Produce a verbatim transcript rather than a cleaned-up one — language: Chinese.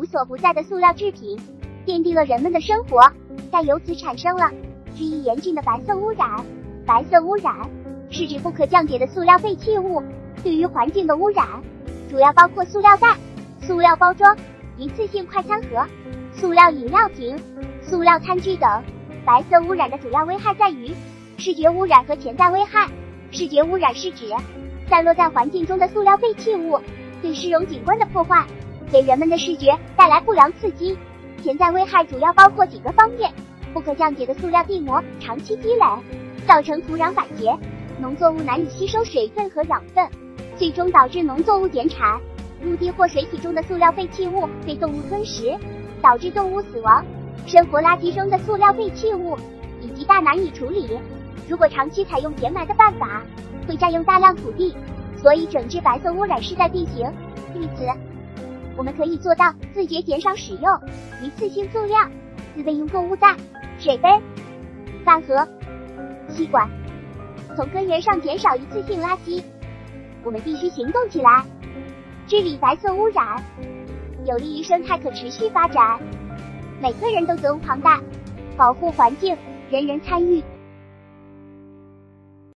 所不在的塑料制品，奠定了人们的生活，但由此产生了日益严峻的白色污染。白色污染是指不可降解的塑料废弃物对于环境的污染，主要包括塑料袋、塑料包装、一次性快餐盒、塑料饮料瓶、塑料餐具等。白色污染的主要危害在于视觉污染和潜在危害。视觉污染是指散落在环境中的塑料废弃物对市容景观的破坏，给人们的视觉带来不良刺激。潜在危害主要包括几个方面：不可降解的塑料地膜长期积累，造成土壤板结，农作物难以吸收水分和养分，最终导致农作物减产；陆地或水体中的塑料废弃物被动物吞食，导致动物死亡；生活垃圾中的塑料废弃物以及大难以处理。如果长期采用填埋的办法，会占用大量土地，所以整治白色污染势在必行。因此，我们可以做到自觉减少使用一次性塑料、自备用购物袋、水杯、饭盒、吸管，从根源上减少一次性垃圾。我们必须行动起来，治理白色污染，有利于生态可持续发展。每个人都责无旁贷，保护环境，人人参与。